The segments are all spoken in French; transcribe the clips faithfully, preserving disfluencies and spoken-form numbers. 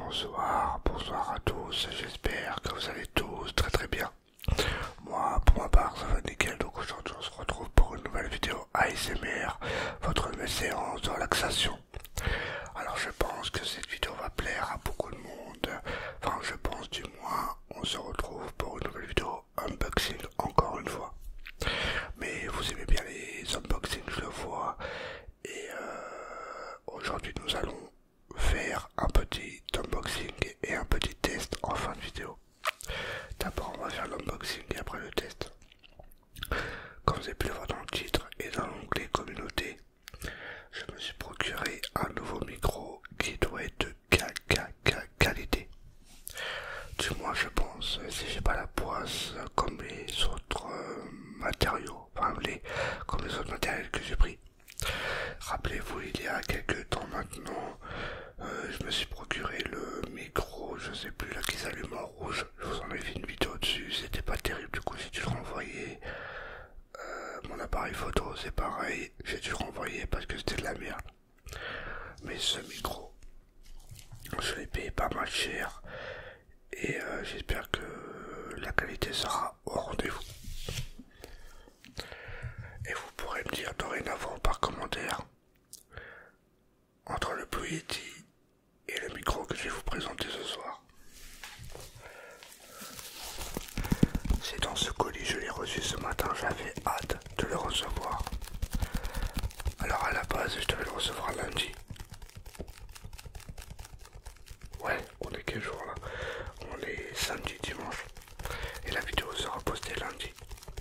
bonsoir, bonsoir à tous, j'espère que vous allez tous très très bien. Moi, pour ma part, ça va nickel, donc aujourd'hui on se retrouve pour une nouvelle vidéo A S M R, votre nouvelle séance de relaxation. Alors je pense que cette vidéo va plaire à beaucoup de monde, enfin je pense du moins, on se retrouve pour une nouvelle vidéo unboxing encore une fois. Mais vous aimez bien les unboxings, je le vois, et euh, aujourd'hui nous allons faire un petit unboxing et un petit test en fin de vidéo. D'abord on va faire l'unboxing et après le test. Comme vous avez pu le voir dans le titre et dans l'onglet communauté, je me suis procuré un nouveau micro qui doit être de qualité. Du moins je pense, si j'ai pas la poisse comme les autres euh, matériaux, enfin les, comme les autres matériels que j'ai pris. Rappelez-vous, il y a quelques temps maintenant, euh, je me suis procuré le micro, je sais plus là qui s'allume en rouge, je vous en ai fait une vidéo dessus, c'était pas terrible, du coup j'ai dû le renvoyer. Euh, mon appareil photo c'est pareil, j'ai dû le renvoyer parce que c'était de la merde. Mais ce micro, je l'ai payé pas mal cher et euh, j'espère que la qualité sera au rendez-vous. Et vous pourrez me dire dorénavant par commentaire, entre le Blue Yeti et le micro que je vais vous présenter ce soir. C'est dans ce colis, je l'ai reçu ce matin, j'avais hâte de le recevoir. Alors à la base, je devais le recevoir lundi. Ouais, on est quel jour là? On est samedi, dimanche. Et la vidéo sera postée lundi.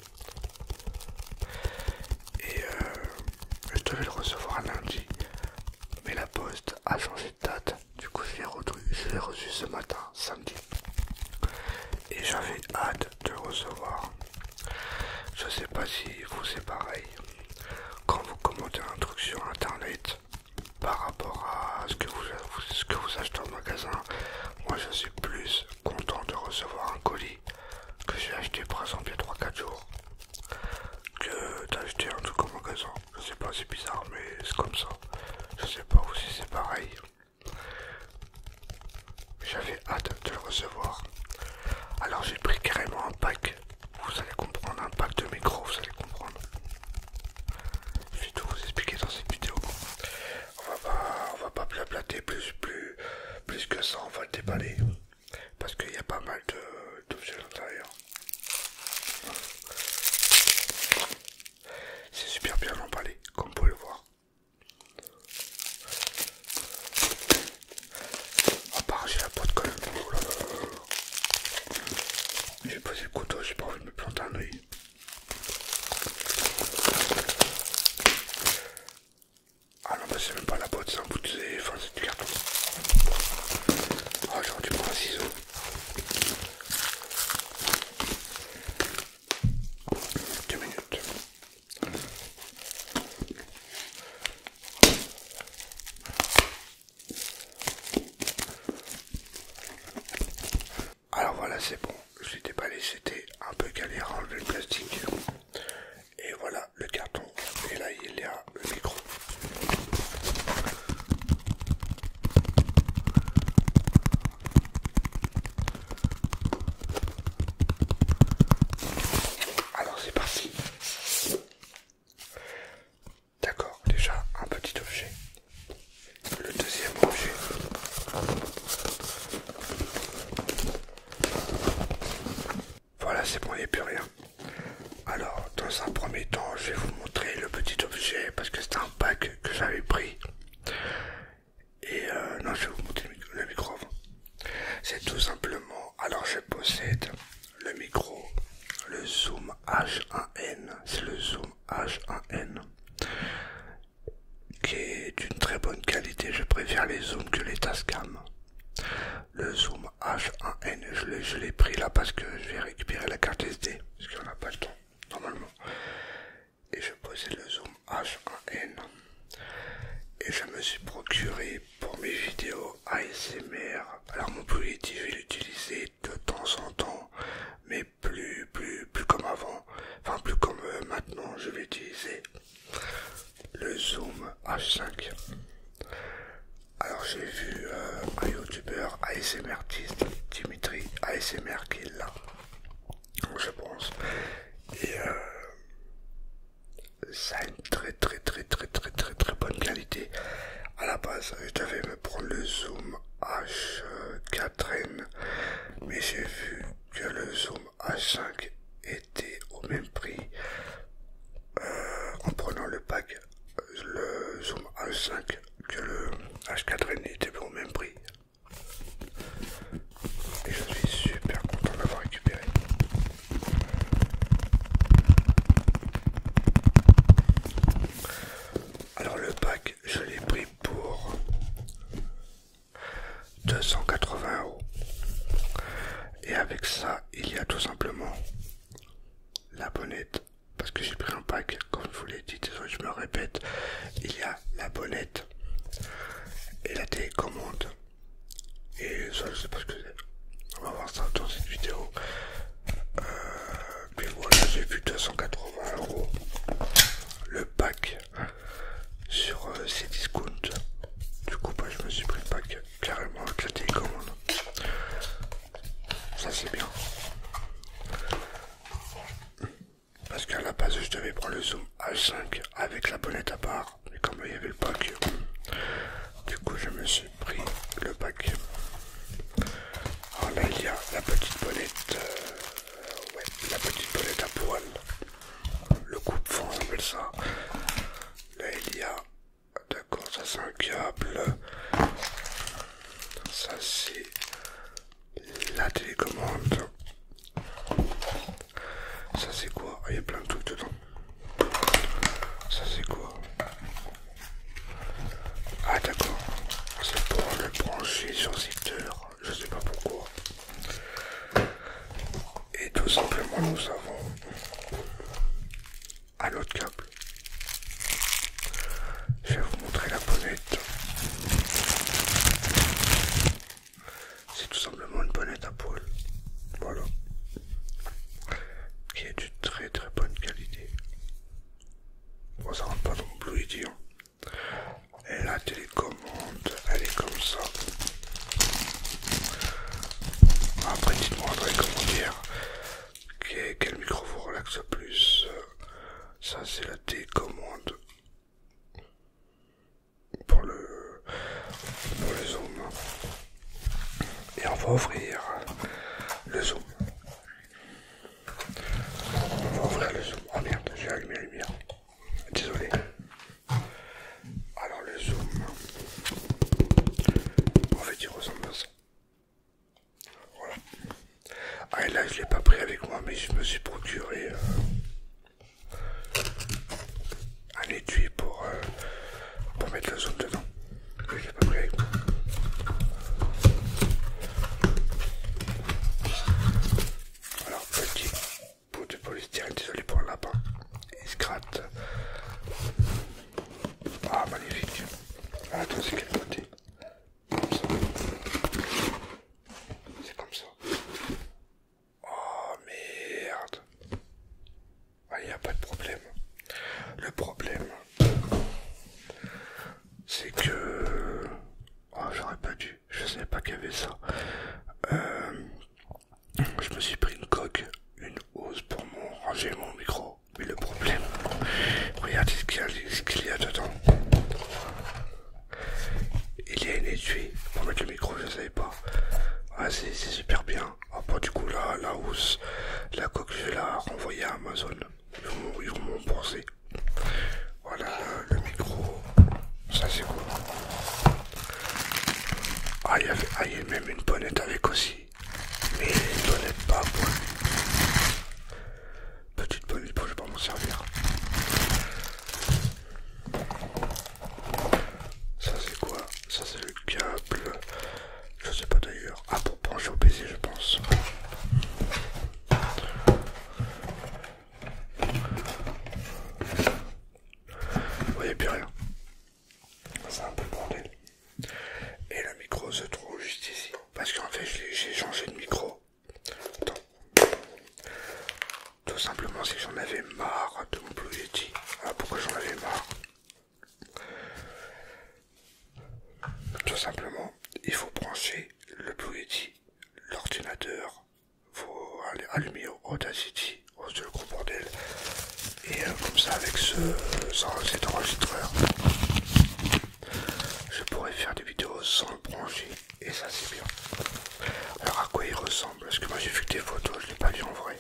Et euh, je devais le recevoir lundi. Mais la poste a changé de date. Du coup, je l'ai reçu, reçu ce matin, samedi. Et j'avais hâte de le recevoir. Je sais pas si vous c'est pareil. Quand vous commandez un truc sur internet par rapport à ce que vous, ce que vous achetez en magasin, moi je suis plus content de recevoir un colis que j'ai acheté par exemple il y a trois quatre jours que d'acheter un truc en magasin. Je sais pas, c'est bizarre mais c'est comme ça. Je sais pas si c'est pareil. J'avais hâte de le recevoir. Alors j'ai pris carrément un pack. Vous allez comprendre, un pack de micros, vous allez comprendre. Je vais tout vous expliquer dans cette vidéo. On va pas, on va pas blablater plus, plus, plus que ça, on va le déballer. Parce qu'il y a pas mal de, d'objets à l'intérieur. C'est super bien emballé, comme vous pouvez le voir. À part j'ai la boîte quand même. Oh là là. J'ai posé le couteau, j'ai pas envie de me planter un oeil. Ah non, bah c'est même pas la boîte, c'est un bout de... Enfin, c'est du carton. Ah, j'aurais dû prendre un ciseau. Deux minutes. Alors voilà, c'est bon. Je l'ai déballé, c'était un peu galère à enlever le plastique. Et voilà le carton. Et là, il y a le micro. Alors c'est parti. D'accord, déjà un petit objet. Le deuxième objet. Voilà, c'est bon, il n'y a plus rien. Alors, dans un premier temps, je vais vous montrer le petit objet parce que c'est un pack que j'avais pris. Et euh, non, je vais vous montrer le micro avant. C'est tout simplement, alors je possède le micro, le Zoom H un N. C'est le Zoom H un N qui est d'une très bonne qualité. Je préfère les zooms que les Tascam. Le Zoom H un N, je l'ai pris là parce que je vais récupérer la carte S D, parce qu'on n'a pas le temps, normalement. Et je possède le Zoom H un N. Et je me suis procuré pour mes vidéos A S M R. Alors mon Blue Yeti, je vais l'utiliser de temps en temps, mais plus, plus, plus comme avant. Enfin, plus comme euh, maintenant, je vais utiliser le Zoom H cinq. Alors j'ai vu euh, un youtubeur A S M R artiste, Dimitri A S M R qui est là, je pense. Et euh, ça a une très très très très très très très bonne qualité. À la base, je devais me prendre le Zoom H quatre N, mais j'ai vu que le Zoom H cinq était au même prix euh, en prenant le pack, le Zoom H cinq, que le H quatre N était au même prix. Et je suis super content de l'avoir récupéré. Alors le pack, je l'ai pris pour deux cent quatre-vingts euros. Et avec ça, il y a tout simplement la bonnette, parce que j'ai pris un pack, comme je vous l'ai dit, désolé, je me répète, il y a la bonnette et la télécommande. Et ça, je sais pas ce que c'est. On va voir ça dans cette vidéo. Euh, puis voilà, j'ai vu deux cent quatre-vingts euros le pack sur euh, Cdiscount. Du coup, bah, je me suis pris le pack carrément avec la télécommande. Ça, c'est bien. Parce qu'à la base, je devais prendre le Zoom H cinq avec la bonnette à part. Mais comme il y avait le pack, du coup, je me suis pris le pack. Alors là, il y a la petite bonnette, euh, ouais, la petite bonnette à poil, le coupe-vent, on appelle ça. Là, il y a, d'accord, ça c'est un câble, ça c'est la télécommande, ça c'est quoi? Ah, il y a plein de trucs dedans. Ça c'est quoi? Ah d'accord, c'est pour le brancher sur secteur, je sais pas pourquoi. Et tout simplement nous avons un autre câble. Je vais vous montrer la bonnette. C'est tout simplement une bonnette à poil. Voilà. Qui est de très très bonne qualité. Bon, ça rentre pas dans mon Blue Yeti, hein. Et la télécommande, elle est comme ça. Après, dites-moi dans les commentaires quel micro vous relaxe le plus. Ça, c'est la télécommande pour le, pour le zoom. Et on va ouvrir le zoom. On va ouvrir le zoom. Oh merde, j'ai allumé la lumière. Désolé. Alors le zoom, en fait il ressemble à ça. Voilà. Ah et là je l'ai pas pris avec moi, mais je me suis procuré euh, un étui pour, euh, pour mettre le zoom dedans. Que je l'ai pas pris avec moi. Alors petit bout de polystyrène, désolé pour le lapin. Il se gratte. Ah magnifique. Ah, attends, c'est quel côté? Comme ça. C'est comme ça. Oh merde. Ah, il n'y a pas de problème. Le problème, c'est que... Oh, j'aurais pas dû. Je savais pas qu'il y avait ça. Euh... Je me suis pris une coque, une housse pour mon ranger mon micro. Mais le problème, regardez ce qu'il y a, ce qu'il y a dedans. Il y a une étui pour mettre le micro, je savais pas. Ah, c'est super bien. Ah, bah, du coup, là, la housse, la coque, je vais la renvoyer à Amazon. Ils vont, ils vont m'en rembourser. Voilà, le micro. Ça, c'est quoi? Ah, il y avait, ah, il y a même une bonnette avec aussi. Mais une bonnette pas à poil. Petite bonnette, pour je vais pas m'en servir. Ça, c'est quoi? Ça, c'est le câble. Je sais pas d'ailleurs. Ah, pour brancher au P C, je pense. Vous voyez plus rien. C'est un peu le bordel. Et le micro se trouve juste ici. Parce qu'en fait, j'ai changé de micro. Attends. Tout simplement, c'est que j'en avais marre de mon Blue Yeti. Ah, pourquoi j'en avais marre? Tout simplement branchez le Blue Yeti, l'ordinateur, vous allumez Audacity, oh, c'est le gros bordel, et euh, comme ça avec ce, cet enregistreur, je pourrais faire des vidéos sans le brancher, et ça c'est bien. Alors à quoi il ressemble? Parce que moi j'ai vu que des photos, je l'ai pas vu en vrai.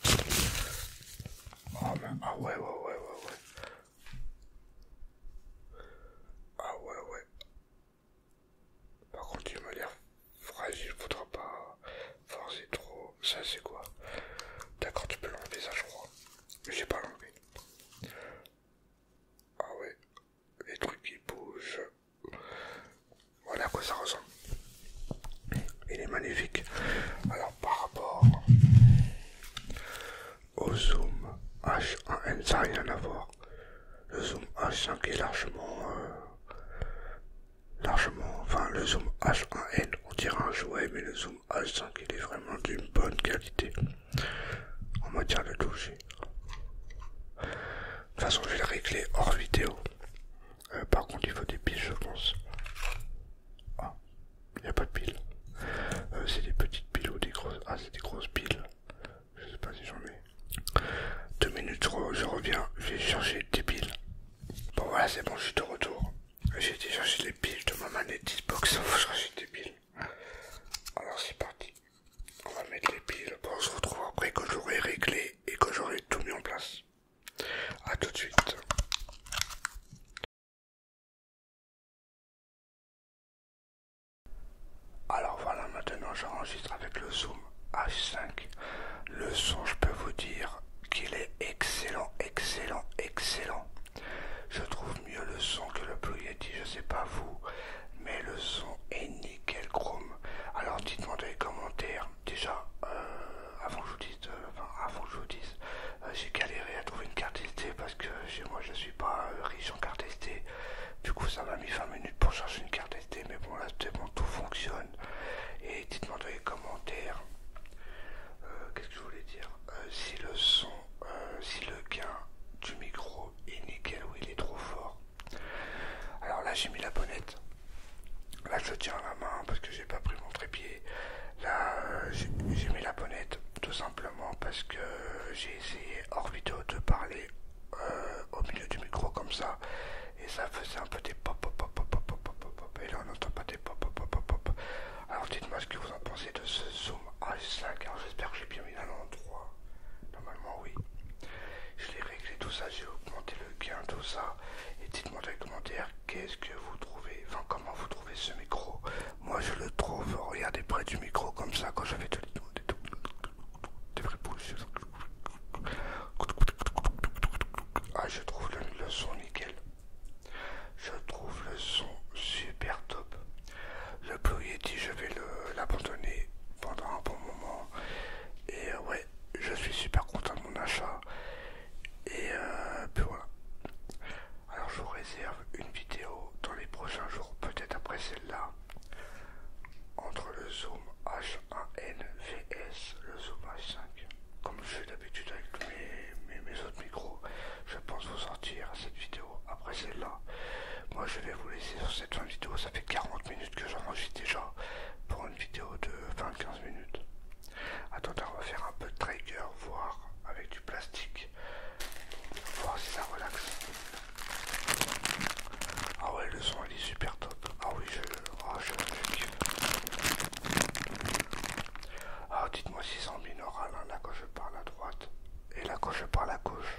Oh mais, ah ouais ouais ouais ouais ouais. Ah ouais ouais. Par contre il m'a l'air fragile, faudra pas forcer trop. Ça c'est quoi? D'accord, tu peux l'enlever ça je crois. Mais j'ai pas l'enlevé. Ah ouais. Les trucs qui bougent. Voilà à quoi ça ressemble. Il est magnifique. Alors par rapport au zoom H un N, ça n'a rien à voir. Le zoom H cinq est largement euh, largement, enfin le zoom H un N on dirait un jouet, mais le zoom H cinq il est vraiment d'une bonne qualité en matière de toucher. De toute façon je vais le régler hors vidéo. Euh, par contre il faut des piles je pense. Ah, il n'y a pas de piles. Euh, c'est des petites piles ou des grosses. Ah c'est des grosses piles. Je sais pas si j'en ai. Deux minutes je reviens, je vais chercher des piles. Bon voilà c'est bon, je suis de retour. J'ai été chercher les piles de ma manette Xbox, il faut chercher des piles. Alors c'est parti. On va mettre les piles. Bon on se retrouve après que j'aurai réglé et que j'aurai tout mis en place. A tout de suite. Alors voilà, maintenant j'enregistre avec le zoom H cinq. Le son, je peux vous dire qu'il est excellent, excellent, excellent. Je trouve mieux le son que le Blue Yeti, je sais pas vous, mais le son est nickel chrome. Alors dites-moi dans les commentaires, déjà, euh, avant que je vous dise, euh, enfin, avant que je vous dise, euh, j'ai galéré à trouver une carte S D parce que chez moi je suis pas euh, riche en carte S D. Du coup ça m'a mis vingt minutes pour chercher une carte S D, mais bon là c'est bon, tout fonctionne. Et dites-moi dans les commentaires, euh, qu'est-ce que je voulais dire, euh, si le son, euh, si le gain du micro est nickel ou il est trop fort. Alors là j'ai mis la bonnette. Là je tiens à la main parce que j'ai pas pris mon trépied. Là euh, j'ai mis la bonnette tout simplement parce que j'ai essayé hors vidéo de parler euh, au milieu du micro comme ça. Et ça faisait un peu des pop pop pop pop pop pop pop pop. Et là on n'entend pas des pop pop pop pop pop. Alors dites-moi ce que vous en pensez de ce zoom H cinq. Alors j'espère que j'ai bien mis à l'endroit. Normalement oui. Je l'ai réglé tout ça, j'ai augmenté le gain, tout ça. Et dites-moi dans les commentaires qu'est-ce que vous trouvez, enfin comment vous trouvez ce micro. Moi je le trouve, regardez près du micro comme ça quand j'avais des, des, des vrais bouches. Ah je trouve le, le son nickel. Je trouve le son super top. Le Blue Yeti je vais l'abandonner pendant un bon moment. Et euh, ouais, je suis super content de mon achat. Et euh, puis voilà. Alors je vous réserve une vidéo dans les prochains jours, peut-être après celle-là, entre le zoom H un N V S le zoom H cinq. Comme je fais d'habitude avec tous mes, mes, mes autres micros, je pense vous sortir cette vidéo après celle-là. Moi je vais vous laisser sur cette fin de vidéo, ça fait quarante minutes que j'enregistre déjà pour une vidéo de vingt à quinze minutes. Attendez, on va faire un peu de trigger, voir avec du plastique, voir si ça relaxe. Ah ouais, le son il est super top. Ah oui, je, oh, je, je kiffe. Ah, dites-moi si c'est en binaural, hein, là quand je parle à droite et là quand je parle à gauche.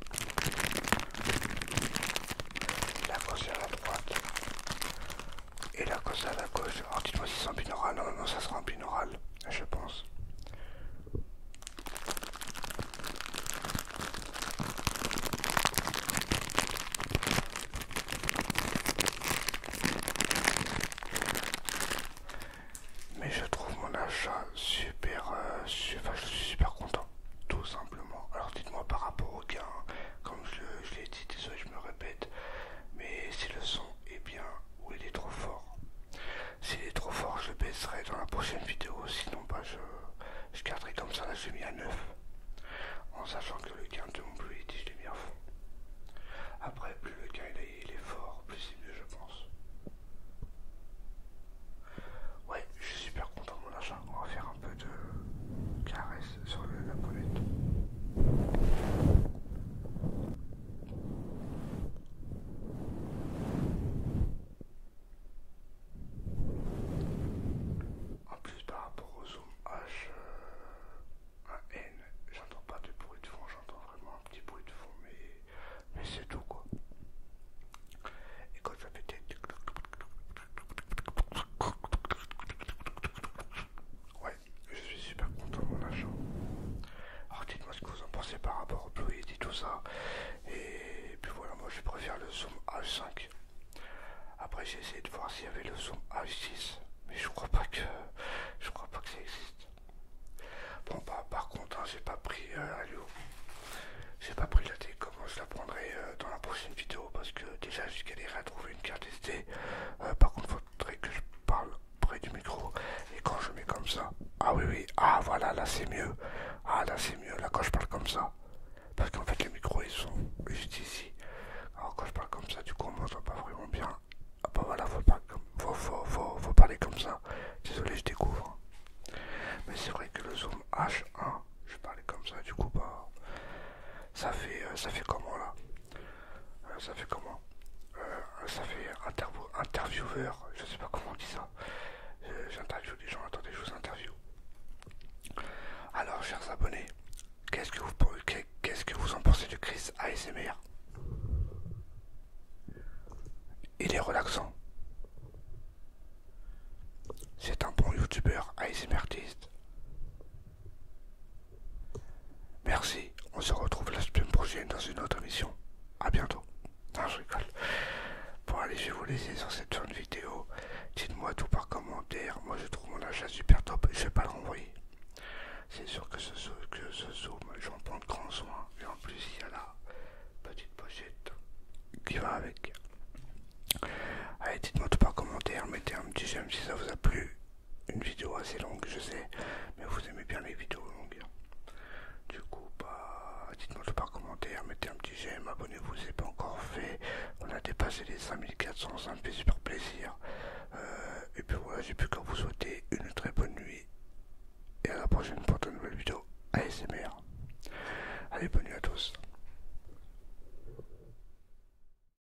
Là quand c'est à la droite et là quand c'est à la gauche. Alors dites-moi si c'est en binaural. Non, non, ça sera en binaural, je pense. Mais je trouve mon achat super, euh, super, je suis super content, tout simplement. Alors dites-moi par rapport au gain, comme je, je l'ai dit, désolé je me répète, mais si le son est bien ou il est trop fort. S'il est trop fort je le baisserai dans la prochaine vidéo, sinon bah je, je garderai comme ça, là je l'ai mis à neuf. En sachant que le gain de mon Blue Yeti je l'ai mis à fond. Après plus le gain il est, il est fort, plus c'est mieux je pense. Ouais, Ah oui, oui. Ah voilà, là c'est mieux. Ah là c'est mieux, là quand je parle comme ça. Parce qu'en fait les micros ils sont juste ici. Alors quand je parle comme ça, du coup on m'entend pas vraiment bien. Ah bah voilà, faut, pas comme... faut, faut, faut, faut parler comme ça. Désolé, je découvre. Mais c'est vrai que le zoom H un, je parlais comme ça, du coup bah ça fait euh, ça fait comment là euh, Ça fait comment euh, Ça fait interview, intervieweur, je sais pas comment on dit ça. Euh, J'interviewe les gens, attendez, je vous interview. Alors chers abonnés, qu'est-ce que vous qu'est-ce que vous en pensez de Chris A S M R? Il est relaxant. C'est un bon youtubeur A S M R artiste. Merci, on se retrouve la semaine prochaine dans une autre émission. A bientôt. Non, je rigole. Bon allez, je vais vous laisser sur cette fin de vidéo. Dites-moi tout par commentaire. Moi je trouve mon achat super top. Je vais pas le renvoyer. C'est sûr que ce, que ce zoom, j'en prends de grand soin. Et en plus il y a la petite pochette qui va avec. Allez, dites-moi tout par commentaire. Mettez un petit j'aime si ça vous a plu. Une vidéo assez longue, je sais. Mais vous aimez bien les vidéos longues. Du coup, bah, dites-moi tout par commentaire, mettez un petit j'aime, abonnez-vous si ce n'est pas encore fait. On a dépassé les cinq mille quatre cents, ça me fait super plaisir. Euh, et puis voilà, j'ai plus qu'à vous souhaiter une très bonne nuit. Et à la prochaine pour de nouvelles vidéos A S M R. Allez, bonne nuit à tous.